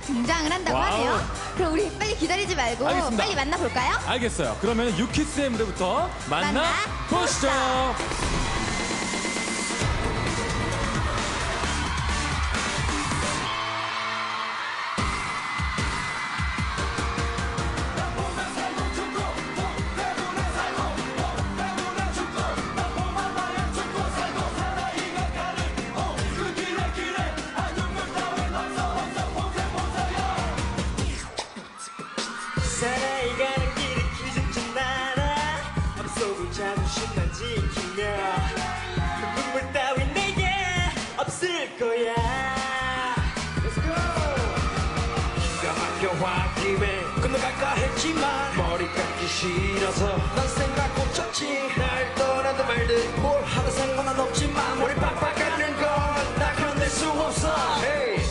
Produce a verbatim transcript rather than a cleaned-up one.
등장을 한다고 와우. 하네요. 그럼 우리 빨리 기다리지 말고 알겠습니다. 빨리 만나볼까요? 알겠어요. 그러면 유키스의 무대부터 만나 보시죠. 살아가는 길을 기죽진 않아 맘속을 자존심만 지키며 눈물 따윈 내게 없을 거야. Let's go. 기가 막혀 홧김에 끝나갈까 했지만 머리 감기 싫어서 난 생각 고쳤지. 날 떠나든 말든 뭘 하든 상관은 없지만 머리 빡빡하는 건 나 견딜 수 없어. Hey.